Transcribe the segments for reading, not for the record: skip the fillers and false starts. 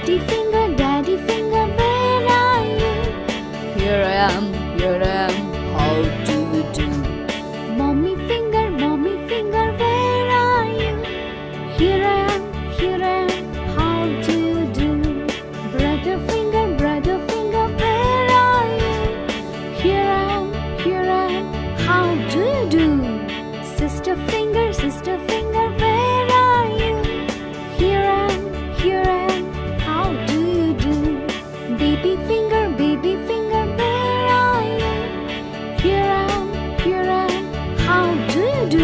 Daddy finger, where are you? Here I am, how do you do? Mommy finger, where are you? Here I am, how do you do? Brother finger, where are you? Here I am, how do you do? Sister finger, where are you? Here I am, how do you do? Baby finger, where are you? Here I am, how do you do?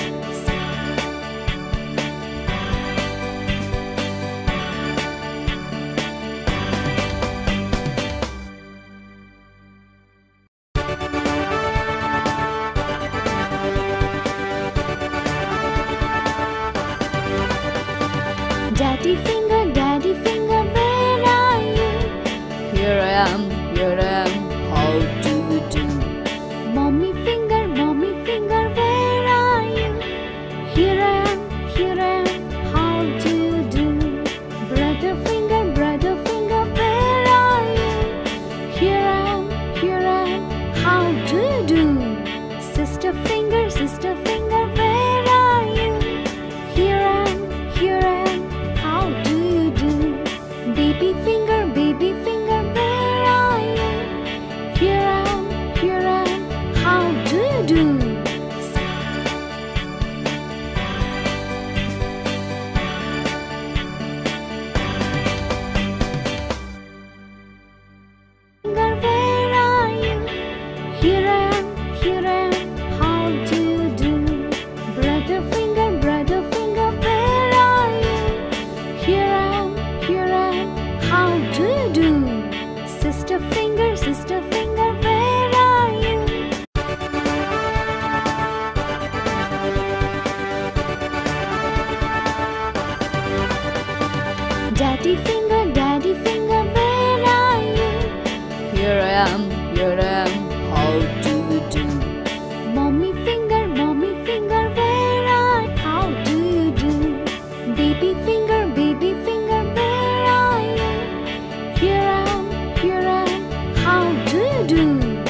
Daddy finger, where are you? Here I am, how do you do? Mommy finger, where are you? Here I am, how do you do? Brother finger, where are you? Here I am, how do you do? Sister finger, where are you? Here I am, how do you do? Baby finger, where are you? Here I am, how do you do? Finger, where are you? Here I am, how do you do? Brother finger, where are you? Here I am, how do you do? Sister finger, where are you? Daddy finger, where are you? Here I am, how do you do? Mommy finger, where are you? How do you do? Baby finger, where are you? Here I am, how do you do?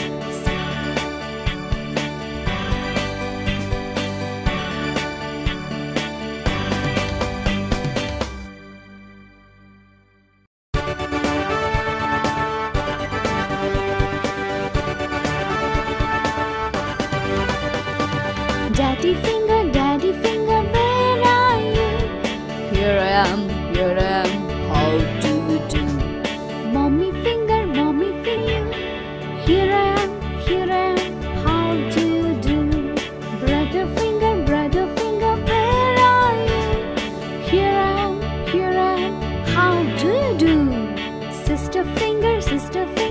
Daddy finger, where are you? Here I am, how do you do? Mommy finger, here I am, how do you do? Brother finger, where are you? Here I am, how do you do? Sister finger,